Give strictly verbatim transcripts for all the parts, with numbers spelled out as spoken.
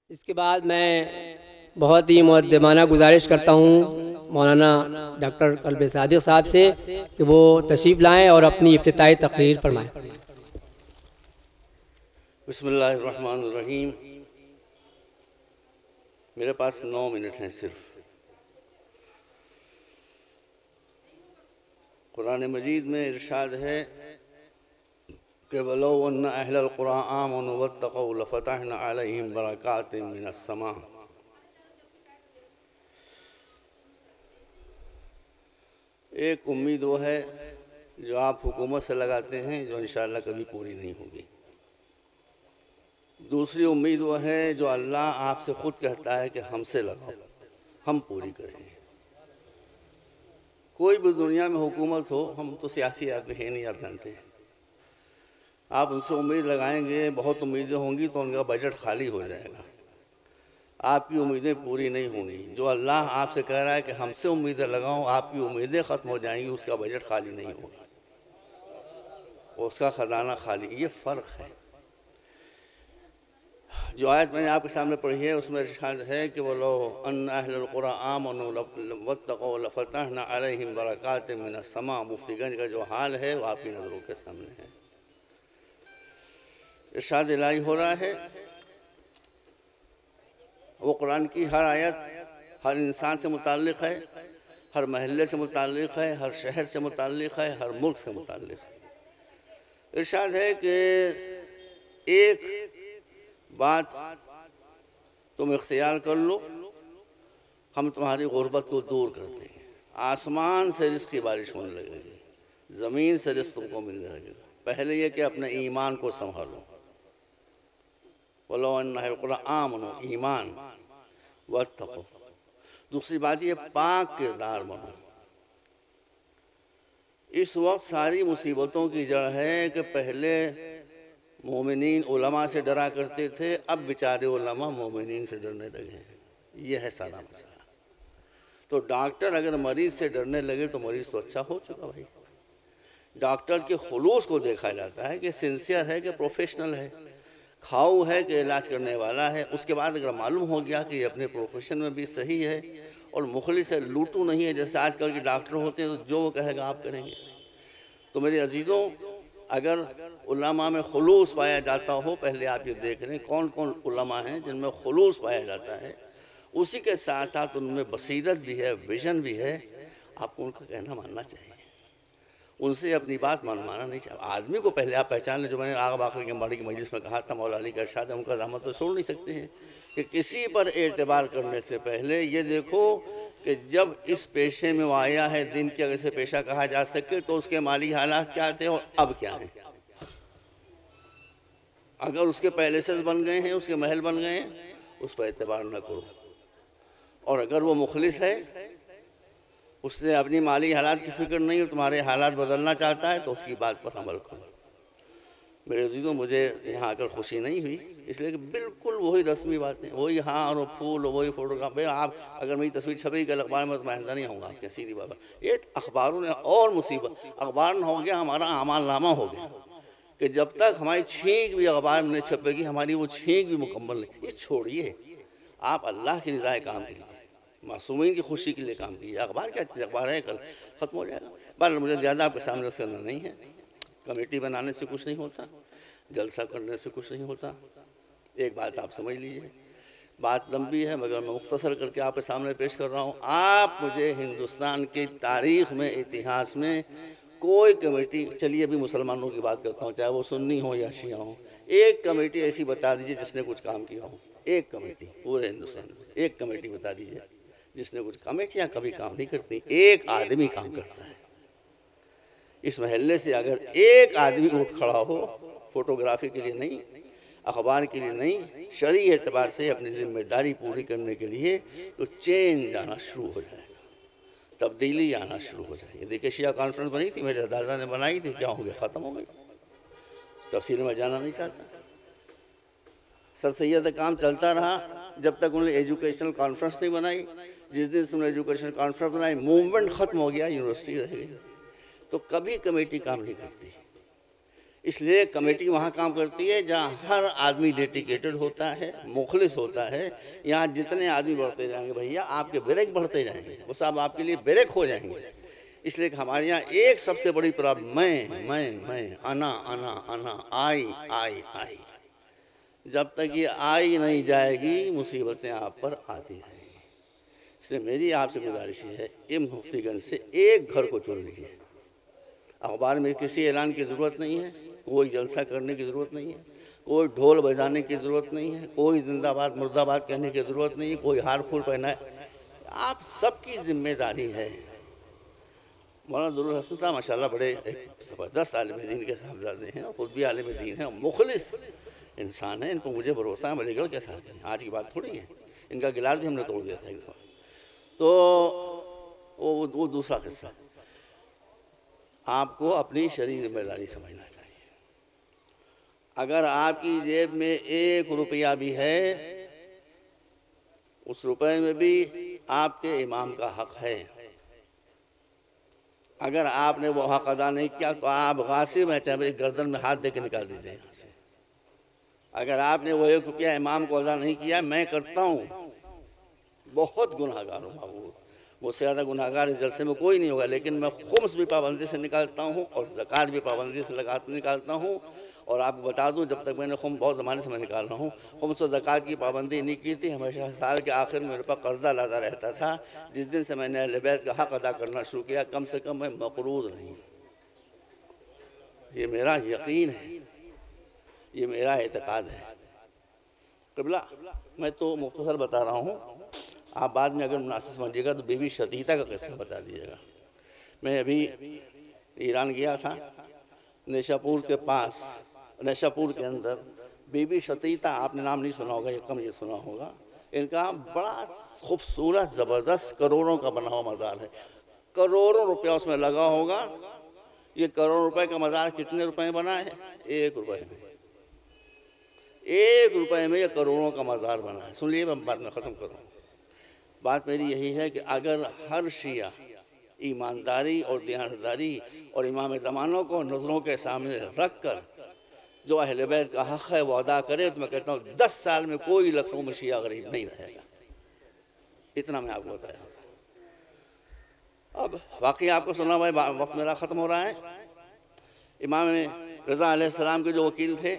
इसके बाद मैं बहुत ही मुक़द्दमाना गुजारिश करता हूँ मौलाना डॉक्टर कल्बे सादिक साहब से कि वो तशरीफ़ लाएँ और अपनी इफ्तिताई तकरीर फरमाएँ। बिस्मिल्लाहिर्रहमानिर्रहीम। मेरे पास नौ मिनट हैं सिर्फ। कुरान मजीद में इरशाद है कि वलो अन्न अहलल क़ुरा आमनु वत्तक़ौ लफ़तहना अलैहिम बरकातिम मिनस समा। एक उम्मीद वो है जो आप हुकूमत से लगाते हैं, जो इंशाअल्लाह कभी पूरी नहीं होगी। दूसरी उम्मीद वो है जो अल्लाह आपसे ख़ुद कहता है कि हमसे लगाओ, हम पूरी करेंगे। कोई भी दुनिया में हुकूमत हो, हम तो सियासी आदमी हैं नहीं, आप जानते हैं। आप उनसे उम्मीद लगाएंगे, बहुत उम्मीदें होंगी तो उनका बजट खाली हो जाएगा, आपकी उम्मीदें पूरी नहीं होंगी। जो अल्लाह आपसे कह रहा है कि हमसे उम्मीदें लगाओ, आपकी उम्मीदें ख़त्म हो जाएंगी, उसका बजट खाली नहीं होगा, उसका ख़जाना खाली। ये फ़र्क है। जो आयत मैंने आपके सामने पढ़ी है उसमें इरशाद है कि वो लो अन्न अहलुल क़ुरा आमनु वत्तक़ौ लफ़तहना अलैहिम बरकातिम मिनस समा। मुफ्तीगंज का जो हाल है वो आपकी नज़रों के सामने है। इरशाद इलाही हो रहा है, वो कुरान की हर आयत हर इंसान से मुताल्लिक़ है, हर महल्ले से मुताल्लिक़ है, हर शहर से मुताल्लिक़ है, हर मुल्क से मुताल्लिक़ है। इरशाद है कि एक बात तुम इख्तियार कर लो, हम तुम्हारी गुर्बत को दूर कर देंगे। आसमान से रिज़्क़ की बारिश होने लगेगी, ज़मीन से रिज़्क़ तुमको मिलने लगेगा। पहले ये कि अपने ईमान को संभालो। वलो अन्ना अहलुल क़ुरा आमनु, ईमान, वत्तक़ौ। दूसरी बात ये पाक किरदार बनो। इस वक्त सारी मुसीबतों की जड़ है कि पहले मोमिनीन उलमा से डरा करते थे, अब बेचारे उलमा मोमिनीन से डरने लगे हैं। ये है सारा मसला। तो डॉक्टर अगर मरीज़ से डरने लगे तो मरीज़ तो अच्छा हो चुका भाई। डॉक्टर के खुलूस को देखा जाता है कि सिंसियर है कि प्रोफेशनल है, खाऊ है कि इलाज करने वाला है। उसके बाद अगर मालूम हो गया कि अपने प्रोफेशन में भी सही है और मुखलिस है, लूटू नहीं है जैसे आजकल के डॉक्टर होते हैं, तो जो वो कहेगा आप करेंगे। तो मेरे अजीज़ों, अगर उलमा में खुलूस पाया जाता हो, पहले आप ये देख रहे हैं कौन कौन उलमा हैं जिनमें खुलूस पाया जाता है, उसी के साथ साथ उनमें बसीरत भी है, विजन भी है। आपको उनका कहना मानना चाहिए, उनसे अपनी बात मनवाना नहीं चाहिए। आदमी को पहले आप पहचान लें। जो मैंने आग बाकर के माड़ी की मजलिस में कहा था, मौला अली का इरशाद है, उनका रहमत तो छोड़ नहीं सकते हैं कि किसी पर एतबार करने से पहले ये देखो कि जब इस पेशे में वो आया है, दिन के अगर से पेशा कहा जा सके, तो उसके माली हालात क्या थे और अब क्या हैं। अगर उसके पैलेसेस बन गए हैं, उसके महल बन गए हैं, उस पर एतबार न करो। और अगर वो मुखलिस है, उसने अपनी माली हालात की फिक्र नहीं, तुम्हारे हालात बदलना चाहता है, तो उसकी बात पर अमल करो। मेरे अजीज़ों, मुझे यहाँ आकर खुशी नहीं हुई, इसलिए कि बिल्कुल वही रस्मी बातें, वही हार और फूल, वही फोटोग्राफ। भाई आप अगर मेरी तस्वीर छपी कल अखबार में तो मैं आइंदा नहीं आऊँगा आपके, सीधी बात। ये अखबारों ने और मुसीबत, अखबार न हो गया हमारा आमाल नामा हो गया कि जब तक हमारी छींक भी अखबार में नहीं छपेगी, हमारी वो छींक भी मुकम्मल नहीं। ये छोड़िए, आप अल्लाह की रज़ा काम कीजिए, मासूमीन की खुशी के लिए काम कीजिए। अखबार क्या चीज़, अखबार है, कल ख़त्म हो जाएगा। पर मुझे ज़्यादा आपके सामने करना नहीं है। कमेटी बनाने से कुछ नहीं होता, जलसा करने से कुछ नहीं होता। एक बात आप समझ लीजिए, बात लंबी है मगर मैं मुख्तसर करके आपके सामने पेश कर रहा हूँ। आप मुझे हिंदुस्तान की तारीख़ में, इतिहास में कोई कमेटी, चलिए अभी मुसलमानों की बात करता हूँ, चाहे वो सुन्नी हो या शिया हो, एक कमेटी ऐसी बता दीजिए जिसने कुछ काम किया हो। एक कमेटी पूरे हिंदुस्तान में एक कमेटी बता दीजिए जिसने कुछ। कमेटियाँ कभी काम नहीं करती, एक आदमी काम करता है। इस महल्ले से अगर एक आदमी उठ खड़ा हो, फोटोग्राफी के लिए नहीं, अखबार के लिए नहीं, शरई एतबार से अपनी जिम्मेदारी पूरी करने के लिए, तो चेंज आना शुरू हो जाएगा, तब्दीली आना शुरू हो जाएगी। देखिए शिया कॉन्फ्रेंस बनी थी, मेरे दादा ने बनाई थी, क्या हो गया, ख़त्म हो गई। तफसील में जाना नहीं चाहता। सर सैयद काम चलता रहा जब तक उन्होंने एजुकेशनल कॉन्फ्रेंस नहीं बनाई। जिस दिन उन्होंने एजुकेशनल कॉन्फ्रेंस बनाई, मूवमेंट ख़त्म हो गया, यूनिवर्सिटी रह गई। तो कभी कमेटी काम नहीं करती। इसलिए कमेटी वहाँ काम करती है जहाँ हर आदमी डेडिकेटेड होता है, मुखलिस होता है। यहाँ जितने आदमी बढ़ते जाएंगे भैया आपके ब्रेक बढ़ते जाएंगे, वो सब आपके लिए ब्रेक हो जाएंगे। इसलिए कि हमारे यहाँ एक सबसे बड़ी प्रॉब्लम मैं मैं मैं आना आना आना आई आई आई, जब तक ये आई नहीं जाएगी मुसीबतें आप पर आती रहेंगी। इसलिए मेरी आपसे गुजारिश है, इन मुफ्तीगंज से एक घर को चुन लीजिए। अखबार में किसी ऐलान की ज़रूरत नहीं है, कोई जलसा करने की ज़रूरत नहीं है, कोई ढोल बजाने की ज़रूरत नहीं है, कोई जिंदाबाद मुर्दाबाद कहने की ज़रूरत नहीं है, कोई हार फूल पहना है। आप सबकी जिम्मेदारी है। मौलाना दुरुल हसन साहब माशाल्लाह बड़े एक ज़बरदस्त आलिम दीन के साहबजादे हैं, खुद भी आलिम दीन हैं, मुखलिस इंसान हैं। इनको मुझे भरोसा है अलीगढ़ के साथ है, आज की बात थोड़ी है। इनका गिलास भी हमने तोड़ दिया था एक बार। तो वो वो दूसरा किस्सा, आपको अपनी शरीर जिम्मेदारी समझना चाहिए। अगर आपकी जेब में एक रुपया भी है, उस रुपए में भी आपके इमाम का हक है। अगर आपने वो हक अदा नहीं किया तो आप गासिब हैं, चाहे गर्दन में हाथ दे के निकाल दीजिए यहाँ से। अगर आपने वो एक रुपया इमाम को अदा नहीं किया, मैं करता हूँ, बहुत गुनाहगार हूँ बाबू, मुझसे ज़्यादा गुनाहगार इस जलसे में कोई नहीं होगा, लेकिन मैं खुम्स भी पाबंदी से निकालता हूँ और ज़कात भी पाबंदी से लगा निकालता हूँ। और आपको बता दूँ, जब तक मैंने खुम बहुत ज़माने से मैं निकाल रहा हूँ, खुम्स और ज़कात की पाबंदी नहीं की थी। हमेशा साल के आखिर में मेरे पास कर्जा लाता रहता था। जिस दिन से मैंने अहले बैत का हक़ अदा करना शुरू किया, कम से कम मैं मक़रूज़ नहीं। ये मेरा यकीन है, ये मेरा एतक़ाद है। क़िबला मैं तो मुख्तसर बता रहा हूँ, आप बाद में अगर मुनासिब समझिएगा तो बीबी शतीता का किस्सा बता दीजिएगा। मैं अभी ईरान गया था, नेशापुर के पास, नेशापुर के अंदर बीबी शतीता, आपने नाम नहीं सुना होगा, ये कम ये सुना होगा। इनका बड़ा खूबसूरत ज़बरदस्त करोड़ों का बना हुआ मज़ार है, करोड़ों रुपया उसमें लगा होगा। ये करोड़ रुपए का मज़ार कितने रुपए में बना है? एक रुपए में। एक रुपए में ये करोड़ों का मज़ार बना है। सुन लिए, मैं बात में ख़त्म करूँ। बात मेरी यही है कि अगर हर शिया ईमानदारी और दयानतदारी और इमाम ज़मानों को नज़रों के सामने रख कर जो अहले बैत का हक़ है वो अदा करे, तो मैं कहता हूँ दस साल में कोई लखनऊ में शिया गरीब नहीं रहेगा। इतना मैं आपको बताया। अब वाकई आपको सुना भाई, वक्त मेरा ख़त्म हो रहा है। इमाम रज़ा अलैहिस्सलाम के जो वकील थे,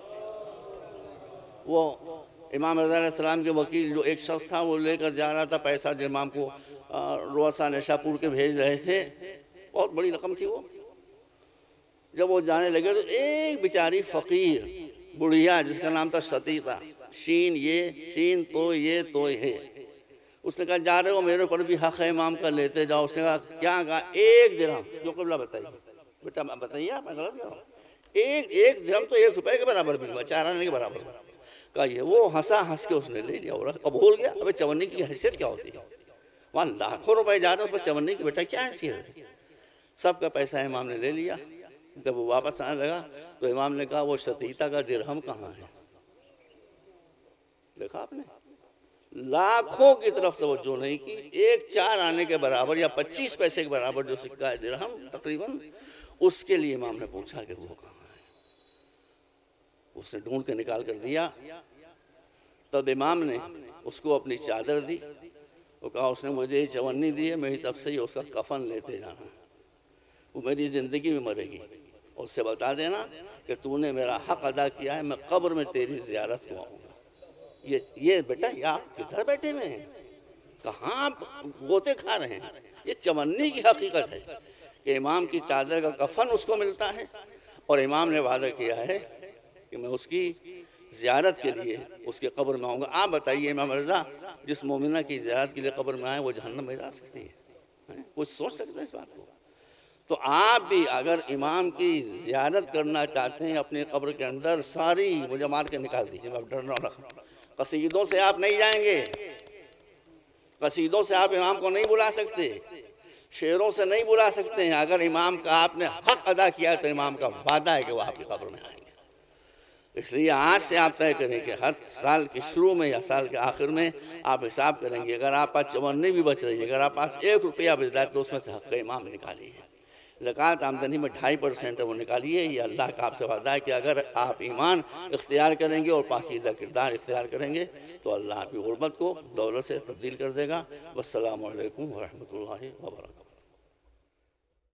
वो इमाम रज़ा अलैहिस्सलाम के वकील जो एक शख्स था, वो लेकर जा रहा था पैसा जो इमाम को रोसा नेशापुर के भेज रहे थे, बहुत बड़ी रकम थी वो। जब वो जाने लगे तो एक बेचारी फ़कीर बुढ़िया जिसका नाम था शतीता, शीन ये शीन तो ये तो है, उसने कहा जा रहे हो, मेरे ऊपर भी हक़ है इमाम का, लेते जाओ। उसने कहा क्या? कहा एक दिरहम। जो क़िबला बताइए बेटा, बताइए आप, मैं गलत करूँ? एक एक दिरहम तो एक रुपये के बराबर भी हुआ, चार आने के बराबर का। ये वो हंसा, हंस के उसने ले लिया और कबूल गया। अबे चवन्नी की हैसियत क्या होती है? वहाँ लाखों रुपए जा रहे हैं, उस पर चवन्नी की बेटा क्या हैसियत है? सबका पैसा इमाम ने ले लिया। जब वो वापस आने लगा तो इमाम ने कहा वो शतीता का दिरहम कहाँ है? देखा आपने, लाखों की तरफ तवज्जो नहीं की। एक चार आने के बराबर या पच्चीस पैसे के बराबर जो सिक्का है दिरहम तकरीबन, उसके लिए इमाम ने पूछा कि वो कहाँ है। उसने ढूंढ के निकाल कर दिया। तब इमाम ने उसको अपनी चादर दी। वो कहा उसने मुझे ये चवन्नी दी है, मेरी तरफ से ही उसका कफन लेते जाना, वो मेरी ज़िंदगी में मरेगी। और उससे बता देना कि तूने मेरा हक़ अदा किया है, मैं कब्र में तेरी ज़ियारत को आऊँगा। ये ये बेटा, ये आप किधर बैठे हुए हैं? कहाँ आप गोते खा रहे हैं? ये चवन्नी की हकीकत है कि इमाम की चादर का कफन उसको मिलता है और इमाम ने वादा किया है कि मैं उसकी ज़ियारत के लिए उसके कब्र में आऊँगा। आप बताइए इमाम रज़ा जिस मोमिना की ज़ियारत के लिए कब्र में आए वो जहन्नम में जा सकती है? कुछ सोच सकते हैं इस बात को? तो आप भी अगर इमाम की ज़ियारत करना चाहते हैं अपने कब्र के अंदर, सारी मुझे मार के निकाल दीजिए, मैं डर रहा हूँ। कसीदों से आप नहीं जाएंगे, कसीदों से आप इमाम को नहीं बुला सकते, शेरों से नहीं बुला सकते हैं। अगर इमाम का आपने हक़ अदा किया तो इमाम का वादा है कि वह आपकी कब्र में आएंगे। इसलिए आज से आप तय करें कि हर साल के शुरू में या साल के आखिर में आप हिसाब करेंगे। अगर आप पास चवन्नी भी बच रही है, अगर आप पास एक रुपया बच रहा है तो उसमें से हक़ इमाम निकालिए। ज़कात आमदनी में ढाई परसेंट है वो निकालिए। ये अल्लाह का आपसे वादा है कि अगर आप ईमान इख्तियार करेंगे और पाकीज़ा किरदार इख्तियार करेंगे तो अल्लाह आपकी गुर्बत को दौलत से तब्दील कर देगा। वस्सलामु अलैकुम व रहमतुल्लाहि व बरकातहू।